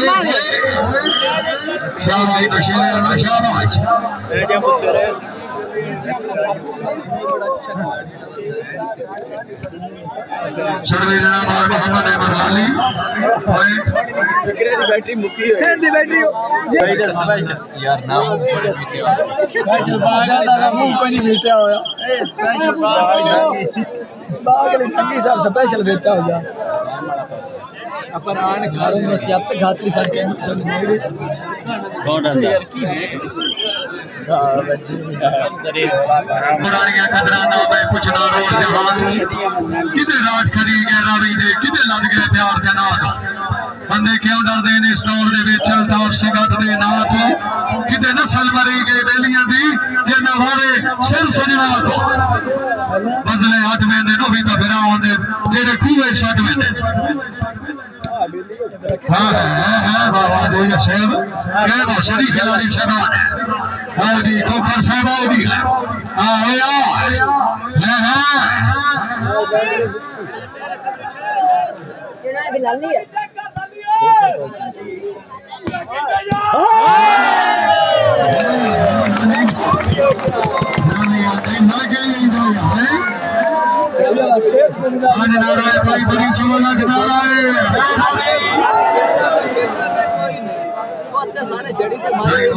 शाबाश बशीर अहमद शाबाश सर्वे जनाब मोहम्मद अहमद लाली सिगरेट बैटरी मुक्की है दी बैटरी यार नाम स्पेशल बागा दा मुंह को नहीं बेटा होया स्पेशल बागा ले संगी साहब स्पेशल बेचा हो जा अपन आन घरों में से आप घातली सर के कौन है यार की पुरानियां कदरां मैं पुछना रोज दे हाथ किते रात खड़ी गए रावी दे किते लग गए प्यार दे नाथ बंदे क्यों डरदे ने इस दौर दे विच अल्ताफ सिगत दे नाथ किते नस्ल मरी गई बेलियां दी जे नवारे सिर सजना तो बदले हाथ में दे नो भी तो फिरा होंदे जेड़े खूहे छड में हां बाबा दे साहब कह दो सही खिलाड़ी शहबान है आओ जी खोखर साहब आओ जी आओ यार ये बिलाली है आज नारायण भाई बड़ी सुमना नारायण सारे जड़ी के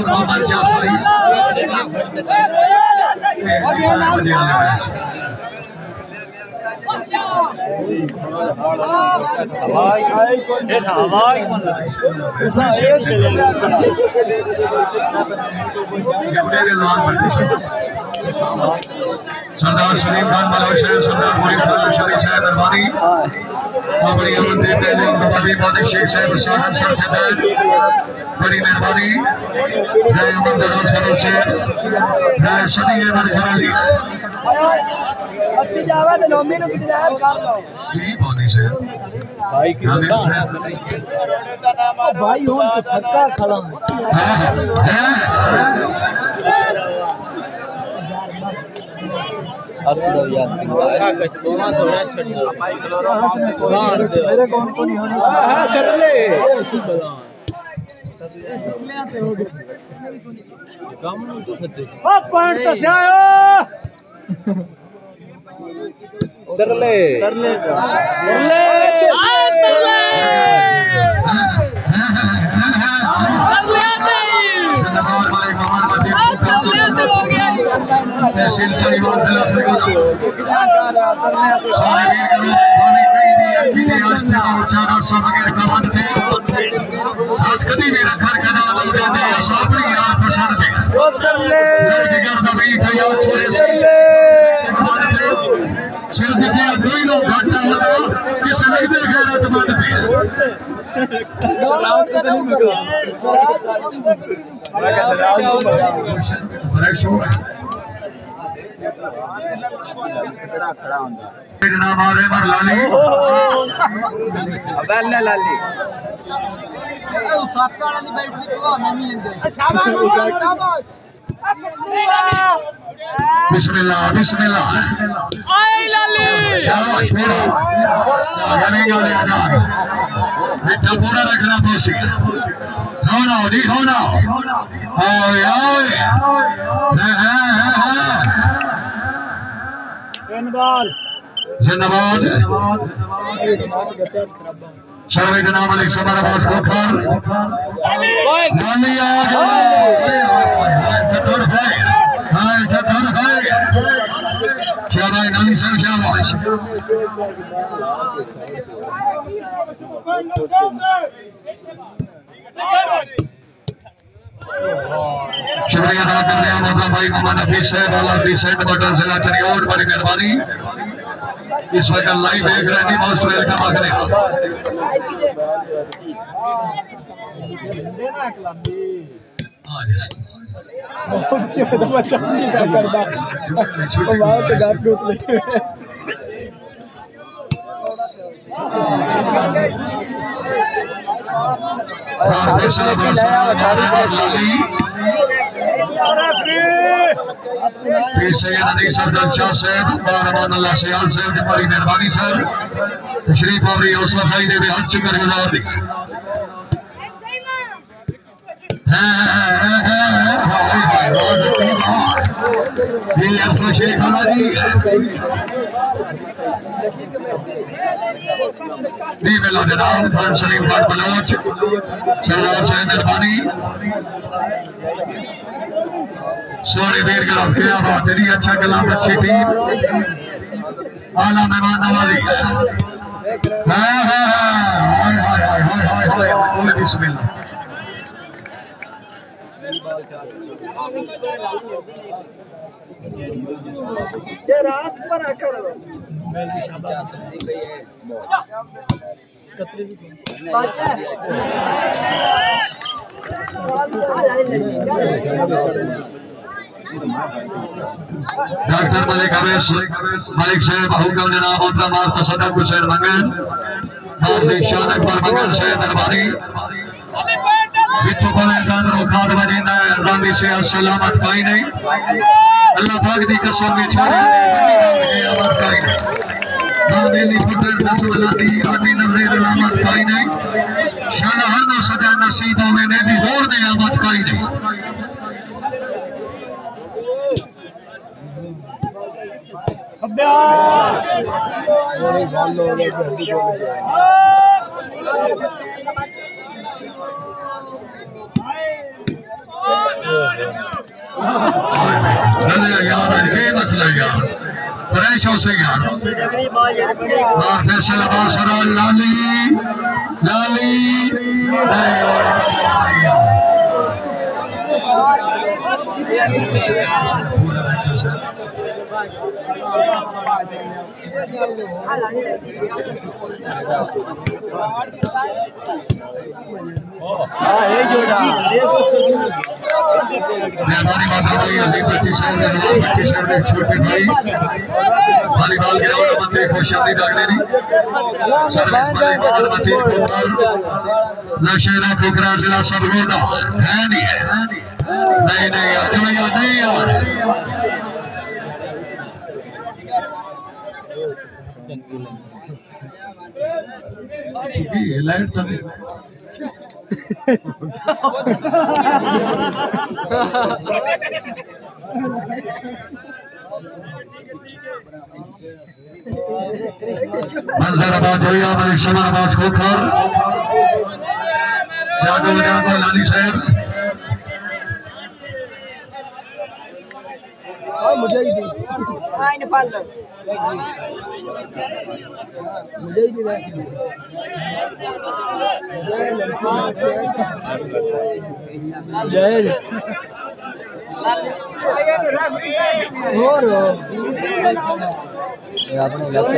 सरदार सलीम खान बलोच सरदार मोहित खान शरीफ साहब अरबानी बाबरी अमन देते हैं बाबी बादी शेख साहब सागम सर जबैद बड़ी मेहरबानी जय अमन दराज बलोच जय सदी अमन खराली अच्छी जावा तो नोमी नु किट जाए कर लो जी बादी से भाई की भाई हो तो थक्का खड़ा असदो याद सिंह भाई कछ बोला थोड़ा छड़ दो भाई क्लोरो बांध दे मेरे कौन को नहीं होने हां कर ले काम नहीं तो सत्ते ओ पॉइंट तो से आयो कर ले कर ले कर ले तहसील से ईमान दिला सको सारे वीर करो पानी कहीं भी अखी दे आज तक उचारा सब के कमंद थे आज कभी भी रखर कना लोगे दे साबरी यार पसंद थे ले जिगर दबी गया छोरे से कमंद थे सिर दिखे कोई नो घाटा होता किस लगदे गैरतमंद थे फ्रेश हो जनाब आरे मर लाली अबे लाली सात वाली बैटरी को नहीं है शाबाश शाबाश बिस्मिल्लाह बिस्मिल्लाह आई लाली शाबाश मेरा गाने गाने आना बेटा पूरा रखना पोसी होना जी होना ओए ओए जिंदाबाद सर्वे जनाब अली सबर अब्बास खोखर नानी आ गए चतुर है शाबाश नानी सर शाबाश शुक्रिया अदा करते हैं मतलब भाई मोहम्मद हफीज साहब वाला सेंट बटन जिला चरियोट बड़ी मेहरबानी इस वक्त लाइव देख रहे हैं मोस्ट वेलकम आखिरी सैयद अली सरदार शाह साहब रहमान अल्लाह सयाल साहब की बड़ी मेहरबानी सर तशरीफ आवरी हौसला अफजाई दे हद शुक्रगुजार दी ये अफसर शेख आला जी जी मिला जनाब खान शरीफ खान बलोच सरदार साहब मेहरबानी सोने देर का क्या बात है अच्छा कलाम अच्छी टीम आला मेहमान नवाजी बिस्मिल्लाह ये रात पर आकर डॉक्टर मलिक अवैस मलिक साहब हुक्म जनाब मोहतरम तसद्दुक हुसैन मंगन हाफिज शान अकबर मंगन साहब मेहरबानी बिट्टू पर कादर खाद वजिंदा रामी से सलामत पाई नहीं अल्लाह पाक दी कसम में छोड़े ने बड़ी क़यामत पाई नहीं नादेली पुत्र नसबलाती आदि नजरे सलामत पाई नहीं शाला हर नो सजा नसीबों में ने दी होर ने आमत पाई नहीं यार ये मसला यार परेशान से यार और फैसल अब्बास लाली लाली मेहरबानी माता भाई अली भट्टी साहब ने छोटे भाई वॉलीबॉल ग्राउंड बंदे खुश आमदीद अगले दी सर्विस वाले कदर मतीन कुमार नशेरा फुकरा जिला सरगोदा है नहीं है नहीं यार नहीं यार ये लाइट था मंजर आबाद हो या मलिक शमर आबाद खोखर जागो जागो लाली साहब मुझे ही दी नेपाल मुझे ही दी जय और अपने इलाके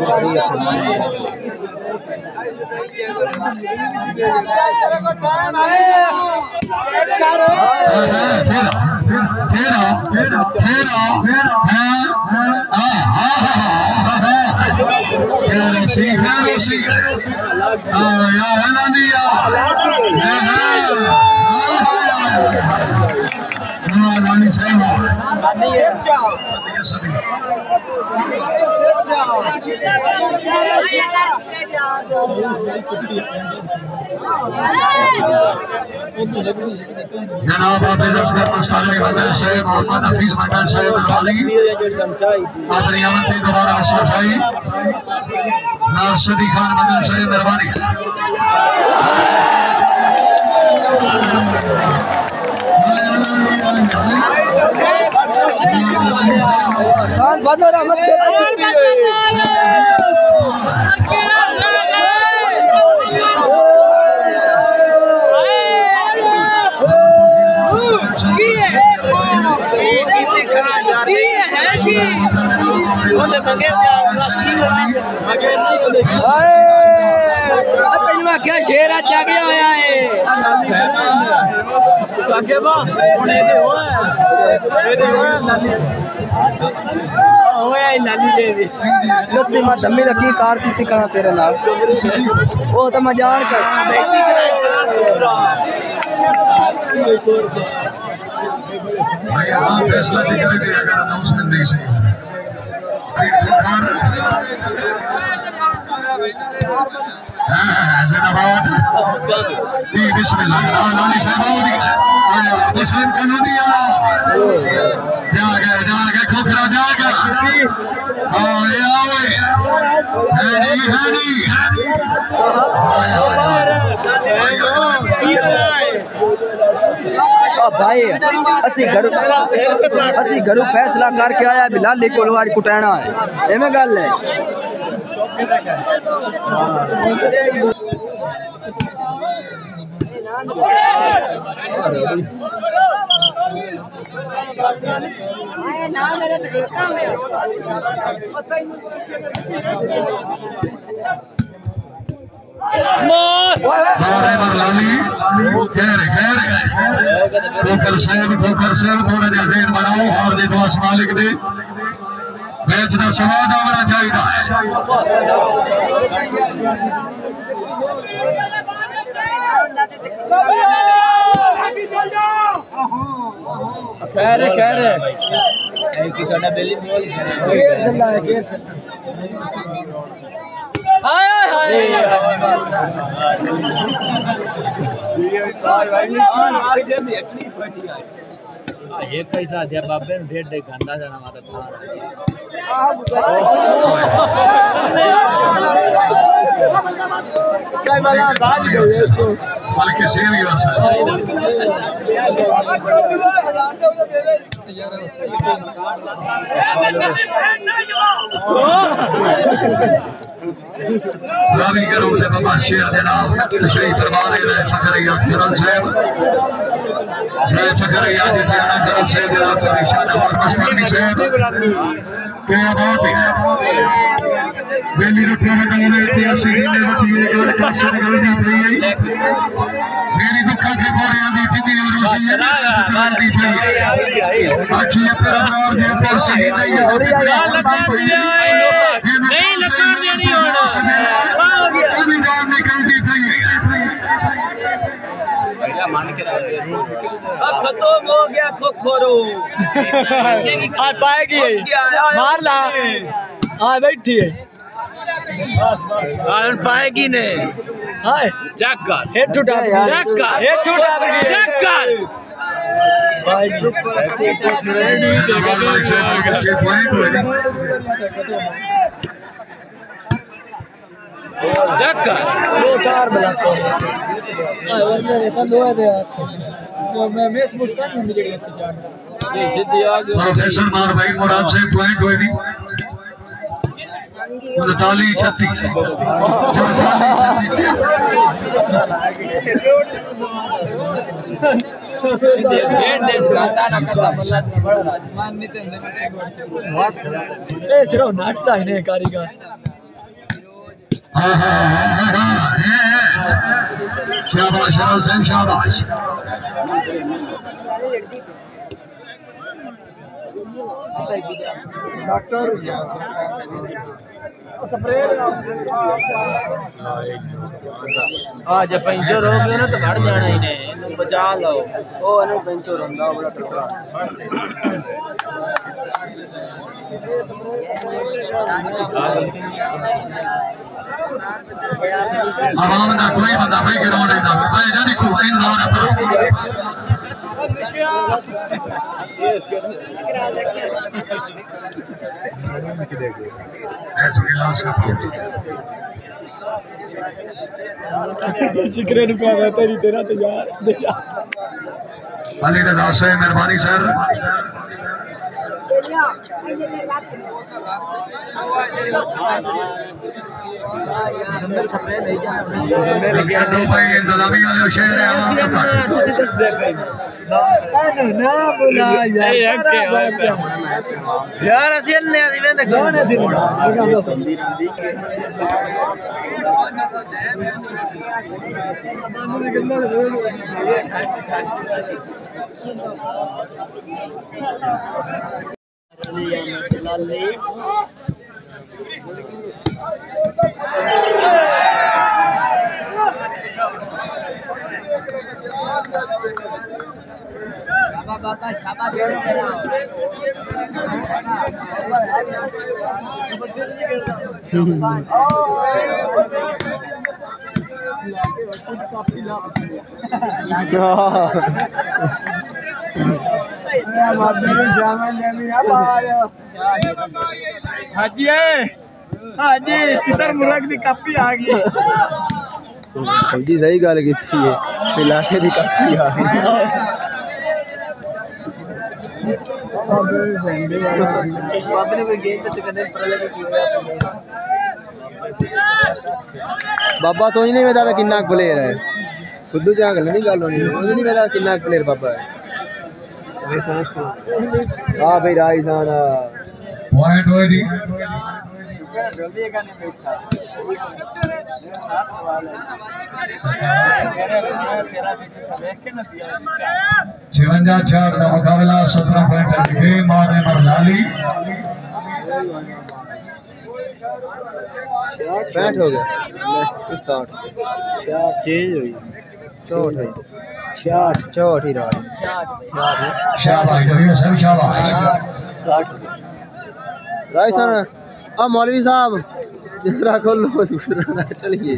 जनाब हाफिज असगर मस्तानी मंगल साहब मोहम्मद हफीज मंगल साहब मेहरबानी अपनी आमद से दोबारा सफाई नासदी खान मंगल साहब मेहरबानी बदर अहमद के छुट्टी क्या शेर जागे होया है साके बा हुने दे होया लाली दे दी लस्सी मा धम्मी रखी कार की ठिकाना तेरे नाल वो तो मैं जान कर भाई आप फैसला दिखने दे अगर अनाउंसमेंट नहीं सही है जिंदाबाद जी बिस्मिल्लाह लाली शहबाउदी आया मुस्लिम कानूनी आला जागे खोखरा जागा आए आए है नहीं भाई असी घरों फैसला करके आया बिलाली को आज कुटाना है एवं गल है खोखर साहब थोड़ा जिहा ज़हन बनाओ हार दे दुआ मालिक दे मैच का स्वाद आना चाहिए खैर ये कैसा दिया बाबे ने भेड़ दे गंदा जाना माता था काय वाला बाज गए इसको बल्कि सेम ही वर्ष रावी करो ते बाबा शेर दे नाम तशरीफ फरमा दे रहे फकरिया करम साहब मैं फकरिया दे आना करम साहब दे रात निशान और मस्तानी साहब क्या बात है वेली रुपया में गाने ऐतिहासिक गिने वसी एक और काशे गलती पई है मेरी दुखा के बोरियां दी टिकी और रोशी है गलती पई है आखी पर और दे पर सही नहीं है नहीं लगन देनी होना अभी जान निकलती पई है बढ़िया मान के रख दे खत्म हो गया खोखरो आज पाएगी मार ला हाँ बैठी है पाएगी ने हाय चक्कर हेड उठा चक्कर हेड उठा चक्कर चक्कर दो चार बलाको और ले लेता लोहे दे हाथ तो मैं मेस मुस्कान ही मेरी गलती चाट ये जिद्दी आ गया प्रोफेसर मार भाई मुराद से पॉइंट हुई नहीं 39-36 सिर्फ नाटता है ने कारीगर शाबाश शरल सिंह शाबाश डॉक्टर आज पंचर हो गया ना तो भर जाना ही ने बचा लो ओ अनु पंचर होंदा बड़ा तगड़ा आवाम का कोई बंदा भाई ग्राउंड है ना भाई जा देखो इन दौर पर शिकरे रुपया तेरी तेरा तो यार अली रजा से मेहरबानी सर भाई इंतजामी वाले शहर है यार असीन ने इवेंट कौन है बाबा शाबा जोड़ मेरा हाजी हाजी चितर मुर्ग की कापी आ गई जी सही गल की इलाके की कापी आ गई बाबा तो नहीं पता किन्ना प्लेयर है खुद जहाँ गल नहीं गल होनी नहीं पता किन्ना प्लेयर बाबा है हाँ भाई राजस्थान पॉइंट होए दी छिवंजा 4 का मुकाबला 17 पॉइंट गेम मारने पर लाली 65 हो गया स्टार्ट चेंज हुई 64 ही रहा शाबाश जरूर सभी शाबाश स्टार्ट राजस्थान अब मौलवी साहब जरा खोलो चलिए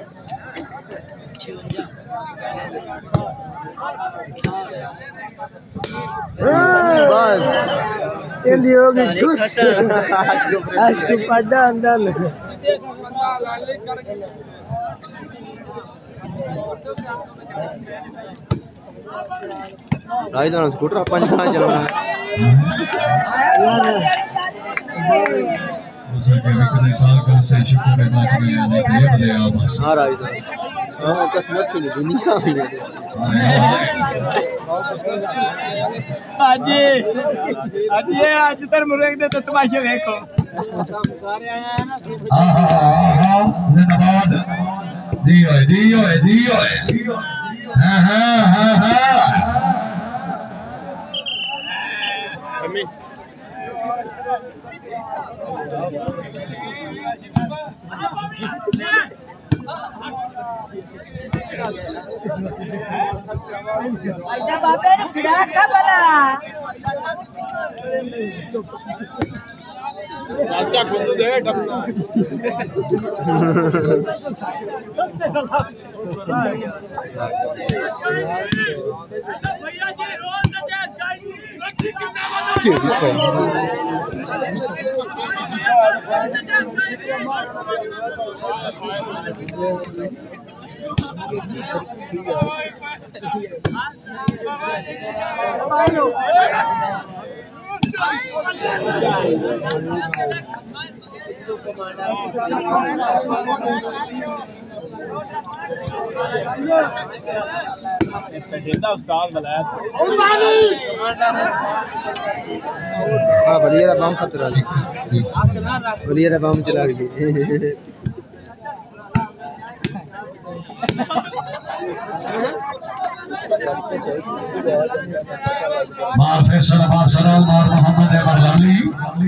बस राजस्थान स्कूटर अपन चलाना हाँ राजस्थान किस्मत की दुनिया में आज तर मुर्ग दे तो तमाशे देखो जिंदाबाद दियो बाबे फिरा का बला चाचा खुद दे टपना भैया जी रोल द चेस हाँ बलिया बम खतरा बलिया बम चला गई मार फैसल मार मोहम्मद लाली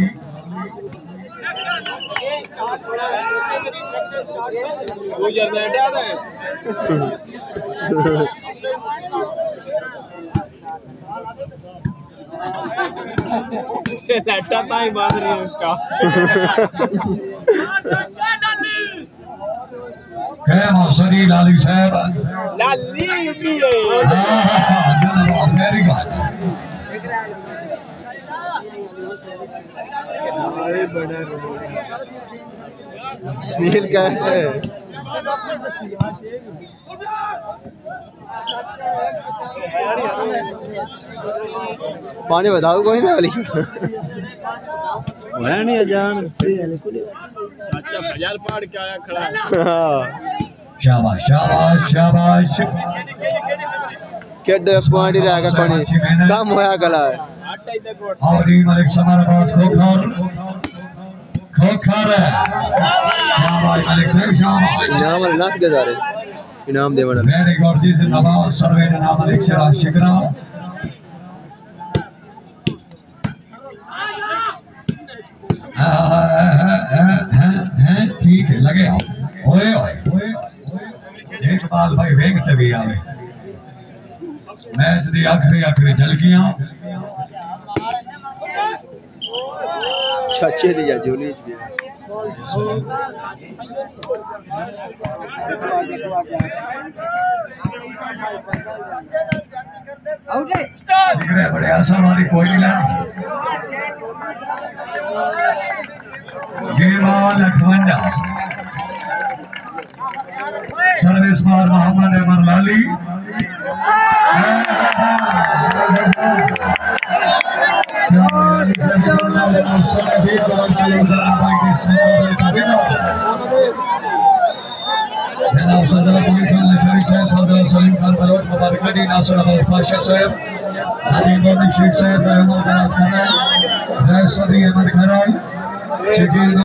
ही बात रही है उसका मौसरी लाली साहब लाली वेरी गुड नील कैट है पानी बताओ कोई ना वाली नहीं जान चाचा बाजार पाड़ के आया खड़ा शाबाश शाबाश शाबाश केड पॉइंट ही रहेगा कोनी कम होया गला है और ये मलिक समर बात खोखर है शाबाश मलिक साहब शाबाश इनाम नस के जा रहे इनाम देवन वेरी गुड जी जिंदाबाद सर्वे जनाब मलिक साहब शिकरा ठीक है लगे आओ ओए ओए एक बाल भाई वेगते भी आवे मैच दी आखिरी झलकियां छाछे दी जा जोली बड़े आसान वाली कोई नहीं लानी ये बाल अखवंडा सर्विस मार मोहम्मद अमर लाली जनाब सरदार सरदार सलीम खान बलोच मुबारक अली नासिर अहमद पाशा साहब हदीम शेख साहब रहमान सदी अहमद खराल